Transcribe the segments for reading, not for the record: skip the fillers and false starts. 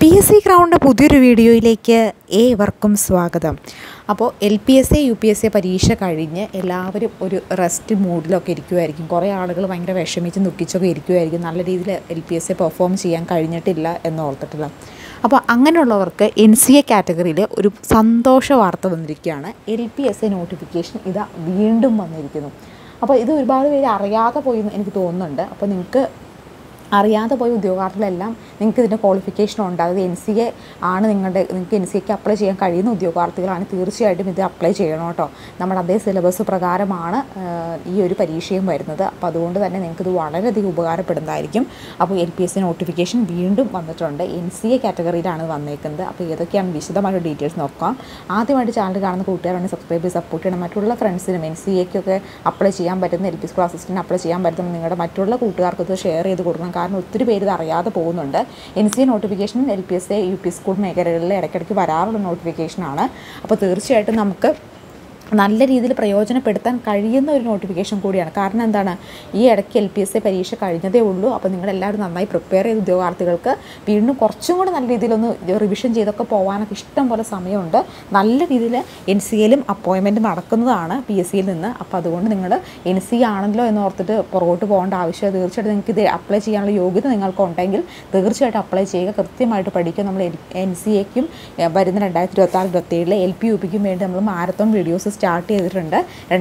LPSC ground പുതിയൊരു വീഡിയോയിലേക്ക് ഏവർക്കും സ്വാഗതം. അപ്പോൾ LPSC UPSC പരീക്ഷ കഴിഞ്ഞ് എല്ലാവരും ഒരു റെസ്റ്റ് മൂഡിലൊക്കെ ഇരിക്കുമായിരിക്കും. കുറേ ആളുകൾ ഭയങ്കര വിഷമിച്ച് ദുഃഖിച്ചൊക്കെ ഇരിക്കുമായിരിക്കും. നല്ല രീതിയിൽ LPSC പെർഫോം ചെയ്യാൻ കഴിഞ്ഞിട്ടില്ല എന്നോർത്തിട്ടില്ല. അപ്പോൾ അങ്ങനെയുള്ളവർക്ക് NCA കാറ്റഗറിയിൽ ഒരു സന്തോഷ വാർത്ത വന്നിരിക്കുകയാണ്. LPSC നോട്ടിഫിക്കേഷൻ ഇതാ വീണ്ടും വന്നിരിക്കുന്നു. അപ്പോൾ ഇത് ഒരുപാട് പേര് അറിയാതെ പോയി എന്ന് എനിക്ക് തോന്നുന്നുണ്ട്. അപ്പോൾ നിങ്ങൾക്ക് അറിയാതെ പോയ ഉദ്യോഗാർത്ഥികളെല്ലാം നിങ്ങൾക്ക് ഇതിൻ്റെ ക്വാളിഫിക്കേഷൻ ഉണ്ട്. അതായത് NCA ആണ് നിങ്ങൾക്ക് NCAക്ക് അപ്ലൈ ചെയ്യാൻ കഴിയുന്ന ഉദ്യോഗാർത്ഥികളാണ് തീർച്ചയായിട്ടും ഇത് അപ്ലൈ ചെയ്യണം കേട്ടോ. നമ്മുടെ അതേ സിലബസ് പ്രകാരമാണ് ഈ ഒരു പരീക്ഷയും വരുന്നത്. അപ്പോൾ അതുകൊണ്ട് തന്നെ നിങ്ങൾക്കിത് വളരെയധികം ഉപകാരപ്പെടുന്നതായിരിക്കും. അപ്പോൾ LPSC നോട്ടിഫിക്കേഷൻ വീണ്ടും വന്നിട്ടുണ്ട്. NCA കാറ്റഗറിയിലാണ് വന്നേക്കുന്നത്. അപ്പോൾ ഏതൊക്കെയാണ് വിശദമായിട്ട് ഡീറ്റെയിൽസ് നോക്കാം. ആദ്യമായിട്ട് ചാനൽ കാണുന്ന കൂട്ടുകാരാണ് സബ്സ്ക്രൈബ് ചെയ്ത് സപ്പോർട്ട് ചെയ്യണം. മറ്റുള്ള ഫ്രണ്ട്സിനും NCAക്കൊക്കെ അപ്ലൈ ചെയ്യാൻ പറ്റുന്ന LP സ്കൂൾ അസിസ്റ്റൻറ്റ് അപ്ലൈ ചെയ്യാൻ പറ്റുന്ന നിങ്ങളുടെ മറ്റുള്ള കൂട്ടുകാർക്ക് ഇത് ഷെയർ ചെയ്ത് കൊടുക്കണം. കാരണം ഒത്തിരി പേര് ഇത് അറിയാതെ പോകുന്നുണ്ട്. NCA notification LPSC UP school മേഖലകളിൽ ഇടയ്ക്കിടയ്ക്ക് വരാറുള്ള നോട്ടിഫിക്കേഷനാണ്. അപ്പോൾ തീർച്ചയായിട്ടും നമുക്ക് നല്ല രീതിയിൽ പ്രയോജനപ്പെടുത്താൻ കഴിയുന്ന ഒരു നോട്ടിഫിക്കേഷൻ കൂടിയാണ്. കാരണം എന്താണ്, ഈ ഇടയ്ക്ക് LPSC പരീക്ഷ കഴിഞ്ഞതേ ഉള്ളൂ. അപ്പോൾ നിങ്ങളെല്ലാവരും നന്നായി പ്രിപ്പയർ ചെയ്ത ഉദ്യോഗാർത്ഥികൾക്ക് വീണ്ടും കുറച്ചും കൂടെ നല്ല രീതിയിലൊന്ന് റിവിഷൻ ചെയ്തൊക്കെ പോകാനൊക്കെ ഇഷ്ടം പോലെ സമയമുണ്ട്. നല്ല രീതിയിൽ NCAയിലും അപ്പോയിൻമെൻറ്റ് നടക്കുന്നതാണ് PSCയിൽ നിന്ന്. അപ്പോൾ അതുകൊണ്ട് നിങ്ങൾ NCA ആണല്ലോ എന്ന് ഓർത്തിട്ട് പുറകോട്ട് പോകേണ്ട ആവശ്യം. തീർച്ചയായിട്ടും നിങ്ങൾക്ക് ഇത് അപ്ലൈ ചെയ്യാനുള്ള യോഗ്യത നിങ്ങൾക്കുണ്ടെങ്കിൽ തീർച്ചയായിട്ടും അപ്ലൈ ചെയ്യുക. കൃത്യമായിട്ട് പഠിക്കുക. നമ്മൾ NCAക്കും വരുന്ന 2026-27 LP UPക്കും വേണ്ടി നമ്മൾ മാരത്തോൺ വീഡിയോസ് സ്റ്റാർട്ട് ചെയ്തിട്ടുണ്ട്.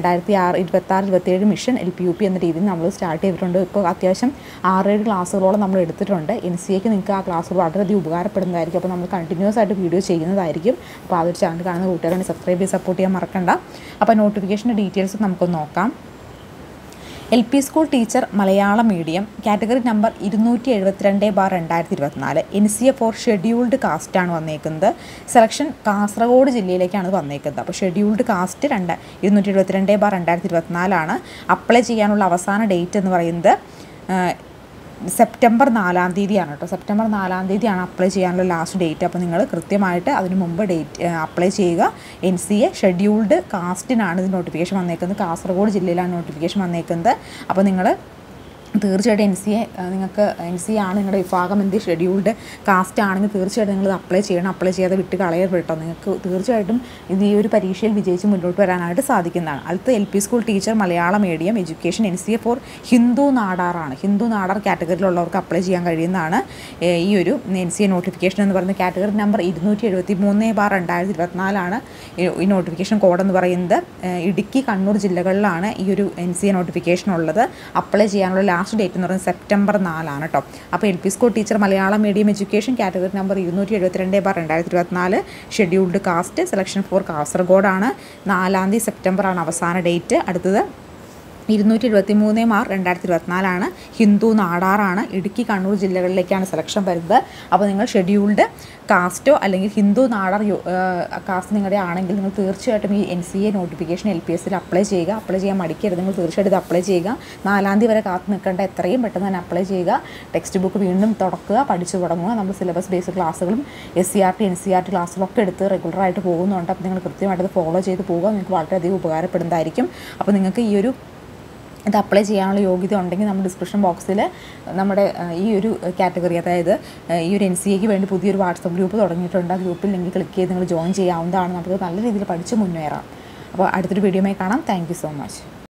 2026-27 മിഷൻ LP UP എന്ന രീതിയിൽ നമ്മൾ സ്റ്റാർട്ട് ചെയ്തിട്ടുണ്ട്. ഇപ്പോൾ അത്യാവശ്യം 6-7 ക്ലാസ്സുകളോളം നമ്മൾ എടുത്തിട്ടുണ്ട്. NCAക്ക് നിങ്ങൾക്ക് ആ ക്ലാസ്സുകൾ വളരെയധികം ഉപകാരപ്പെടുന്നതായിരിക്കും. അപ്പോൾ നമ്മൾ കണ്ടിന്യൂസ് ആയിട്ട് വീഡിയോ ചെയ്യുന്നതായിരിക്കും. അപ്പോൾ അതൊരു ചാനൽ കാണുന്ന കൂട്ടുകാരെ സബ്സ്ക്രൈബ് ചെയ്ത് സപ്പോർട്ട് ചെയ്യാൻ മറക്കണ്ട. അപ്പോൾ നോട്ടിഫിക്കേഷൻ്റെ ഡീറ്റെയിൽസ് നമുക്കൊന്ന് നോക്കാം. LP school teacher Malayalam medium category number 272/2024 NCA for scheduled കാസ്റ്റാണ് വന്നേക്കുന്നത്. സെലക്ഷൻ കാസർഗോഡ് ജില്ലയിലേക്കാണ് വന്നേക്കുന്നത്. അപ്പോൾ ഷെഡ്യൂൾഡ് കാസ്റ്റ് 272/2024 അപ്ലൈ ചെയ്യാനുള്ള അവസാന ഡേറ്റ് എന്ന് പറയുന്നത് സെപ്റ്റംബർ 4-ാം തീയതിയാണ് കേട്ടോ. സെപ്റ്റംബർ 4-ാം തീയതിയാണ് അപ്ലൈ ചെയ്യാനുള്ള ലാസ്റ്റ് ഡേറ്റ്. അപ്പോൾ നിങ്ങൾ കൃത്യമായിട്ട് അതിന് മുമ്പ് അപ്ലൈ ചെയ്യുക. NCA ഷെഡ്യൂൾഡ് കാസ്റ്റിനാണ് ഇത് നോട്ടിഫിക്കേഷൻ വന്നേക്കുന്നത്. കാസർഗോഡ് ജില്ലയിലാണ് നോട്ടിഫിക്കേഷൻ വന്നേക്കുന്നത്. അപ്പോൾ നിങ്ങൾ തീർച്ചയായിട്ടും നിങ്ങൾക്ക് NCA ആണ് നിങ്ങളുടെ വിഭാഗം, ഷെഡ്യൂൾഡ് കാസ്റ്റ് ആണെങ്കിൽ തീർച്ചയായിട്ടും നിങ്ങൾ അപ്ലൈ ചെയ്യണം. അപ്ലൈ ചെയ്യാതെ വിട്ട് കളയരുത് കേട്ടോ. നിങ്ങൾക്ക് തീർച്ചയായിട്ടും ഇത് ഈ ഒരു പരീക്ഷയിൽ വിജയിച്ച് മുന്നോട്ട് വരാനായിട്ട് സാധിക്കുന്നതാണ്. അടുത്ത LP school teacher Malayalam medium education NCA for Hindu നാടാറാണ്. ഹിന്ദു നാടാർ കാറ്റഗറിയിലുള്ളവർക്ക് അപ്ലൈ ചെയ്യാൻ കഴിയുന്നതാണ് ഈ ഒരു NCA നോട്ടിഫിക്കേഷൻ എന്ന് പറയുന്നത്. കാറ്റഗറി നമ്പർ 273/2024 ഈ നോട്ടിഫിക്കേഷൻ കോഡ് എന്ന് പറയുന്നത്. ഇടുക്കി, കണ്ണൂർ ജില്ലകളിലാണ് ഈ ഒരു NCA നോട്ടിഫിക്കേഷൻ ഉള്ളത്. അപ്ലൈ ചെയ്യാനുള്ള ലാസ്റ്റ് ഡേറ്റ് എന്ന് പറയുന്നത് സെപ്റ്റംബർ 4 കേട്ടോ. അപ്പോൾ LP school teacher Malayalam medium education category number 272/2024 scheduled caste selection for കാസർഗോഡാണ്. 4-ാം തീയതി സെപ്റ്റംബറാണ് അവസാന ഡേറ്റ്. അടുത്തത് 273/2024 ഹിന്ദു നാടാറാണ്. ഇടുക്കി, കണ്ണൂർ ജില്ലകളിലേക്കാണ് സെലക്ഷൻ വരുന്നത്. അപ്പോൾ നിങ്ങൾ ഷെഡ്യൂൾഡ് കാസ്റ്റോ അല്ലെങ്കിൽ ഹിന്ദു നാടാർ കാസ്റ്റ് നിങ്ങളുടെ ആണെങ്കിൽ നിങ്ങൾ തീർച്ചയായിട്ടും ഈ NCA നോട്ടിഫിക്കേഷൻ LPSCയിൽ അപ്ലൈ ചെയ്യുക. അപ്ലൈ ചെയ്യാൻ മടിക്കരുത്. നിങ്ങൾ തീർച്ചയായിട്ടും ഇത് അപ്ലൈ ചെയ്യുക. 4-ാം തീയതി വരെ കാത്ത് നിൽക്കേണ്ട, എത്രയും പെട്ടെന്ന് തന്നെ അപ്ലൈ ചെയ്യുക. ടെക്സ്റ്റ് ബുക്ക് വീണ്ടും തുറക്കുക, പഠിച്ചു തുടങ്ങുക. നമ്മൾ സിലബസ് ബേസ്ഡ് ക്ലാസ്സുകളും SCRT NCRT ക്ലാസ്സുകളൊക്കെ എടുത്ത് റെഗുലറായിട്ട് പോകുന്നുണ്ട്. അപ്പോൾ നിങ്ങൾ കൃത്യമായിട്ട് ഫോളോ ചെയ്ത് പോകുക. നിങ്ങൾക്ക് വളരെയധികം ഉപകാരപ്പെടുന്നതായിരിക്കും. അപ്പോൾ നിങ്ങൾക്ക് ഈ ഒരു ഇത് അപ്ലൈ ചെയ്യാനുള്ള യോഗ്യത ഉണ്ടെങ്കിൽ നമ്മൾ ഡിസ്ക്രിപ്ഷൻ ബോക്സിൽ നമ്മുടെ ഈ ഒരു കാറ്റഗറി, അതായത് ഈ ഒരു NCAക്ക് വേണ്ടി പുതിയൊരു വാട്സപ്പ് ഗ്രൂപ്പ് തുടങ്ങിയിട്ടുണ്ട്. ആ ഗ്രൂപ്പിൽ ലിങ്ക് ക്ലിക്ക് ചെയ്ത് നിങ്ങൾ ജോയിൻ ചെയ്യാവുന്നതാണ്. നമുക്ക് നല്ല രീതിയിൽ പഠിച്ച് മുന്നേറാം. അപ്പോൾ അടുത്തൊരു വീഡിയോയുമായി കാണാം. Thank you so much.